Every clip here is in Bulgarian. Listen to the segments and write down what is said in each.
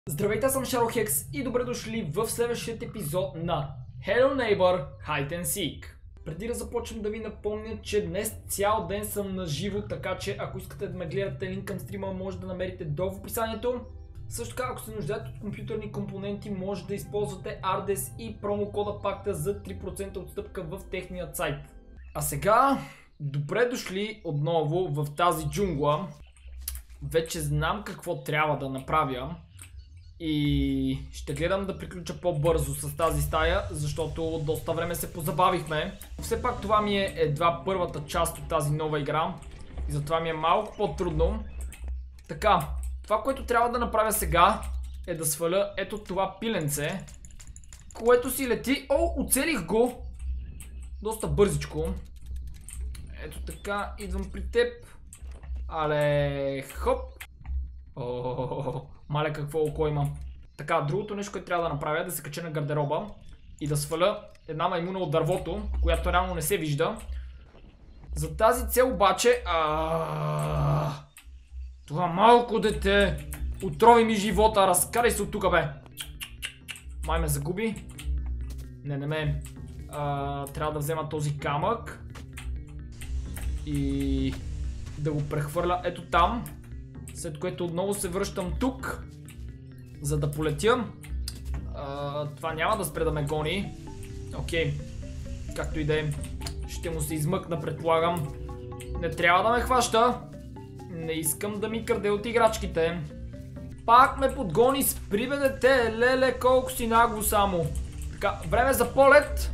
Здравейте, аз съм Шарлхекс и добре дошли в следващия епизод на Hello Neighbor Hide and Seek. Преди да започнем да ви напомня, че днес цял ден съм на живо, така че ако искате да ме гледате, линк към стрима може да намерите долу в описанието. Също така, ако се нуждаете от компютърни компоненти, може да използвате Ardes и промокода PACTA за 3% отстъпка в техния сайт. А сега, добре дошли отново в тази джунгла. Вече знам какво трябва да направя. И ще гледам да приключа по-бързо с тази стая, защото доста време се позабавихме. Все пак това ми е едва първата част от тази нова игра и затова ми е малко по-трудно. Така, това, което трябва да направя сега е да сваля ето това пиленце, което си лети. О, оцелих го! Доста бързичко. Ето така, идвам при теб. Але, хоп! О, маля какво око има. Така, другото нещо, което трябва да направя е да се кача на гардероба и да сваля една маймуна от дървото, която реално не се вижда. За тази цел обаче... Това малко дете отрови ми живота, разкарай се от тука, бе. Май ме загуби. Не ме. Трябва да взема този камък и да го прехвърля ето там. След което отново се връщам тук, за да полетя. Това няма да спре да ме гони. Окей. Както и да е. Ще му се измъкна, предполагам. Не трябва да ме хваща. Не искам да ми краде от играчките. Пак ме подгони, спри бе дете. Леле, колко си нагло само. Така, време за полет.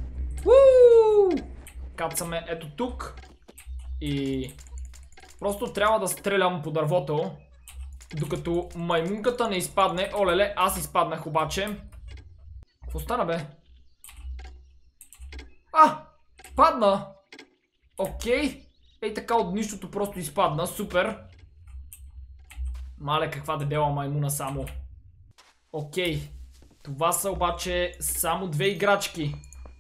Кацаме ето тук. И просто трябва да стрелям по дървото, докато маймунката не изпадне. Олеле, аз изпаднах обаче. Какво стана, бе? Падна! Окей. Ей така от нищото просто изпадна. Супер. Мале, каква дебела маймуна само. Окей. Това са обаче само две играчки.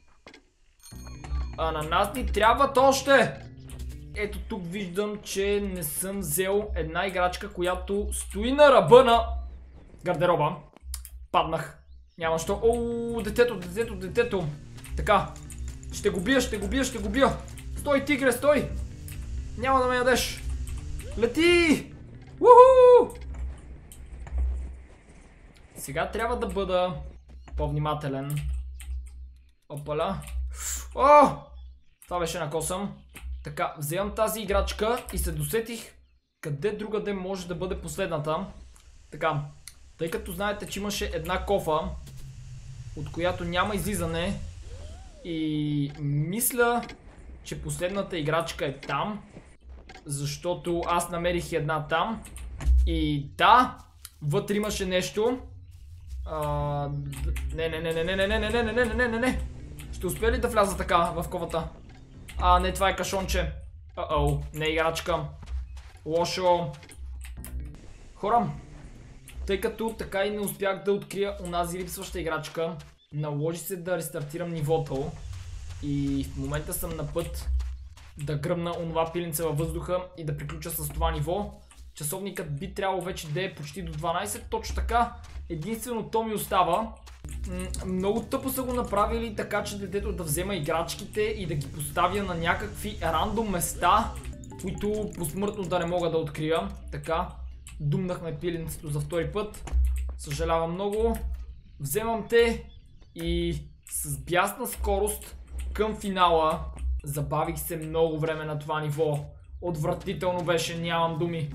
А на нас ни трябват още. Ето тук виждам, че не съм взел една играчка, която стои на ръба на гардероба. Паднах. Няма що. Ооо, детето. Така. Ще го бия. Стой, тигре, стой. Няма да ме ядеш. Лети! Уху! Сега трябва да бъда по-внимателен. Опаля. О! Това беше на косъм. Така, вземам тази играчка и се досетих къде другаде може да бъде последната. Така, тъй като знаете, че имаше една кофа, от която няма излизане, и мисля, че последната играчка е там, защото аз намерих една там. И да, вътре имаше нещо. Не. Ще успея ли да вляза така в ковата? Не, това е кашонче. Не е играчка. Лошо. Хора, тъй като така и не успях да открия онази липсваща играчка, наложи се да рестартирам нивото. И в момента съм на път да гръмна онова пиленце във въздуха и да приключа с това ниво. Часовникът би трябвало вече да е почти до 12, точно така. Единствено то ми остава. Много тъпо са го направили, така че детето да взема играчките и да ги поставя на някакви рандом места, които посмъртно да не мога да открия. Така, думнахме пиленцето за втори път. Съжалявам много. Вземам те и с бясна скорост към финала. Забавих се много време на това ниво. Отвратително беше, нямам думи.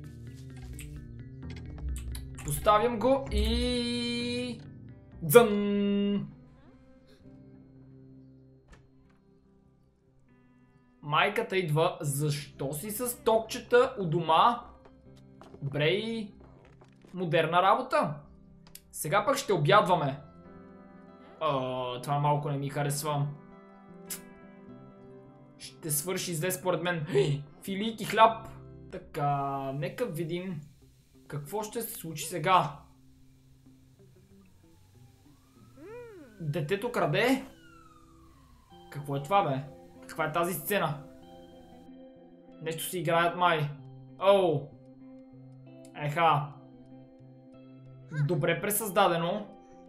Поставям го и... Дзън! Майката идва. Защо си с токчета у дома? Добре и... модерна работа. Сега пък ще обядваме. Това малко не ми харесва. Ще свърши зле според мен. Филийки хляб. Така, нека видим какво ще се случи сега. Детето краде? Какво е това, бе? Каква е тази сцена? Нещо си играят май. Еха. Добре пресъздадено.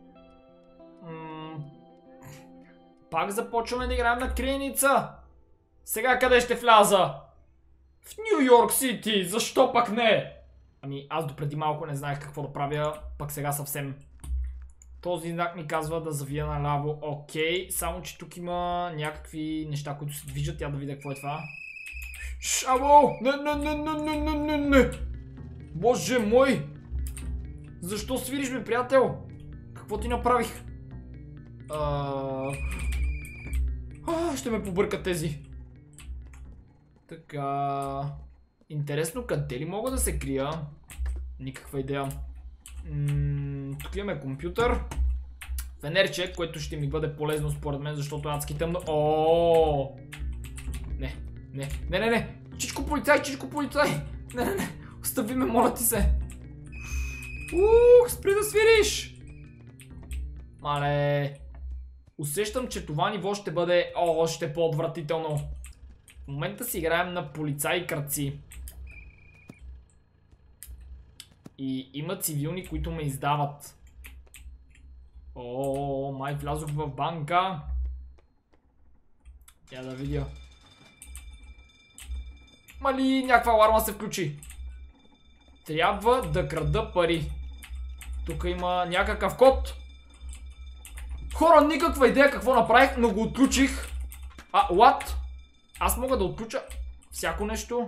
Пак започваме да играем на криеница. Сега къде ще вляза? В Нью Йорк Сити, защо пак не? Ами аз допреди малко не знаех какво да правя, пък сега съвсем. Този знак ми казва да завия наляво, окей, само че тук има някакви неща, които се движат, я да видя какво е това. Шаво! Не! Боже мой! Защо свириш ме, приятел? Какво ти направих? Ще ме побъркат тези. Така... Интересно, къде ли мога да се крия? Никаква идея. Тук имаме компютър. Фенерче, което ще ми бъде полезно според мен, защото адски тъмно. Не. Чичко полицай! Не. Остави ме, моля ти се. Спри да свириш! Мале. Усещам, че това ниво ще бъде още по-отвратително. В момента си играем на полицаи крадци. И има цивилни, които ме издават. Май влязох в банка. Я да видя. Мали, някаква аларма се включи. Трябва да крада пари. Тук има някакъв код. Хора, никаква идея какво направих, но го отключих. What? Аз мога да отключа всяко нещо.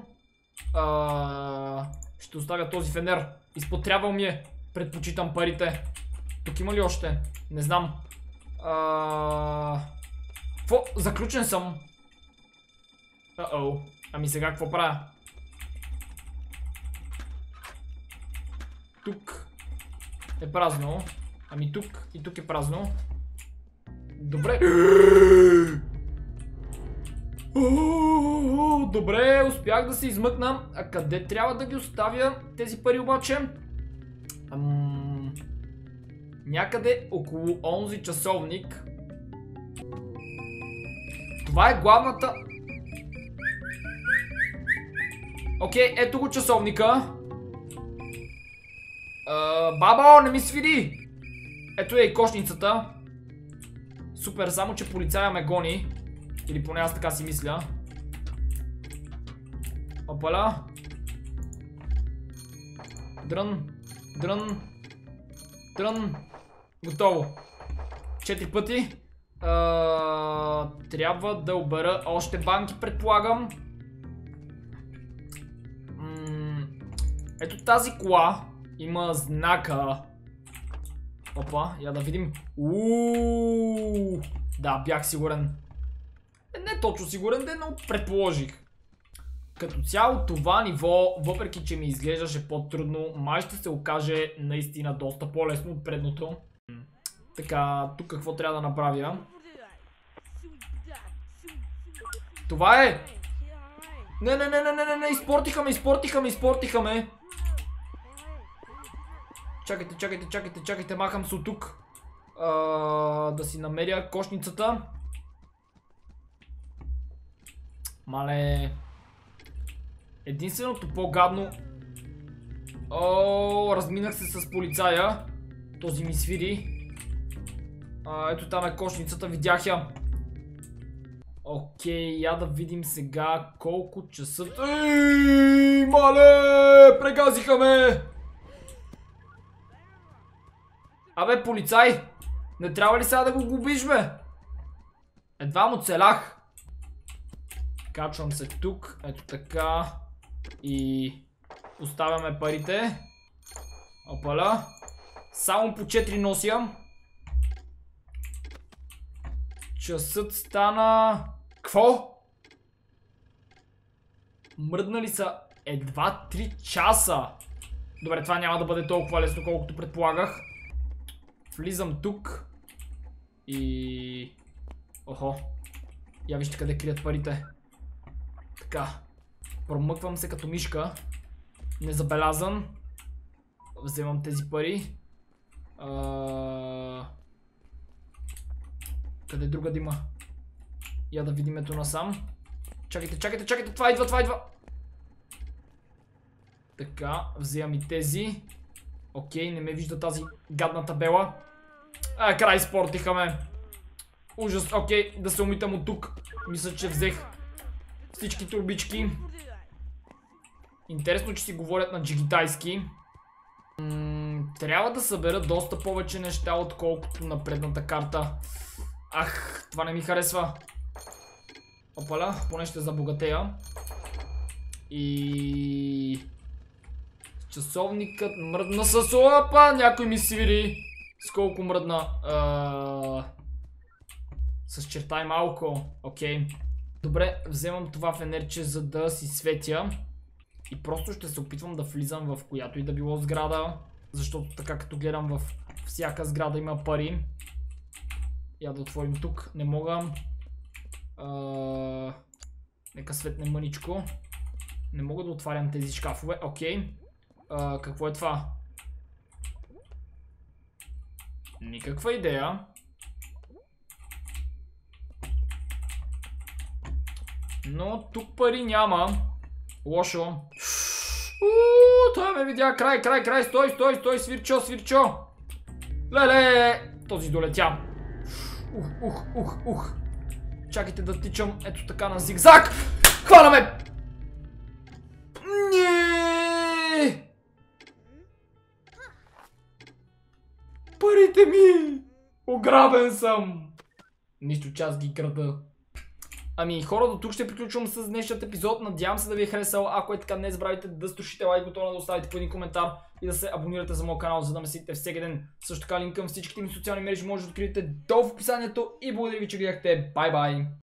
Ще оставя този фенер. Изпотрябвал ми е. Предпочитам парите. Тук има ли още? Не знам. Какво? Заключен съм. Ами сега какво правя? Тук е празно. Ами тук и тук е празно. Добре. Добре, успях да се измъкна. А къде трябва да ги оставя тези пари обаче? Някъде около онзи часовник. Това е главната... Окей, ето го часовника. Бабо, не ми свири! Ето е и кошницата. Супер, само че полицая ме гони. Или поне аз така си мисля. Опаля. Дрън. Готово. 4 пъти. Трябва да обера още банки, предполагам. Ето тази кола има знака. Опа, я да видим. Да, бях сигурен. Не точно сигурен, но предположих. Като цяло това ниво, въпреки че ми изглеждаше по-трудно, май ще се окаже наистина доста по-лесно от предното. Така, тук какво трябва да направя? Това е! Не, изпортиха ме. Чакайте, махам се от тук. Да си намеря кошницата. Мале... Единственото по-гадно... Разминах се с полицая. Този ми свири. Ето там е кошницата, видях я. Окей, я да видим сега колко часа... Мале! Прегазиха ме! Абе, полицай! Не трябва ли сега да го губиш, бе? Едва му целях. Качвам се тук, ето така. И оставяме парите. Опаля. Само по 4 нося. Часът стана... Кво? Мръднали са едва 3 часа. Добре, това няма да бъде толкова лесно, колкото предполагах. Влизам тук. И... Охо. Я вижте къде крият парите. Така. Промъквам се като мишка. Незабелязан. Вземам тези пари. Къде друга да има? Я да видим ето насам. Чакайте. Това идва. Така, вземам и тези. Окей, не ме вижда тази гадна табела. Край спортиха ме. Ужас, окей, да се умитам от тук. Мисля, че взех всички турбички. Интересно, че си говорят на джигитайски. Трябва да събера доста повече неща, отколкото на предната карта. Това не ми харесва. Опаля, поне ще забогатея. И... часовникът мръдна с лапа. Някой ми свири. С колко мръдна? С чертай малко. Окей. Добре, вземам това фенерче, за да си светя. И просто ще се опитвам да влизам в която и да било сграда. Защото така като гледам, в всяка сграда има пари. Я да отворим тук. Не мога. Нека светне мъничко. Не мога да отварям тези шкафове. Окей. Какво е това? Никаква идея. Но тук пари няма. Лошо. Той ме видя. Край. Стой. Свирчо. Леле. Този долетя. Чакайте да тичам ето така на зигзаг. Хвана ме. Не. Парите ми. Ограбен съм. Нищо, че аз ги крада. Хора, до тук ще приключвам с днешният епизод. Надявам се да ви е харесал. Ако е така, не забравяйте да стушите лайк бутона, да оставите по един коментар и да се абонирате за моят канал, за да ме следите всеки ден. Също така линк към всичките ми социални мрежи може да откриете долу в описанието и благодаря ви, че гледахте. Бай!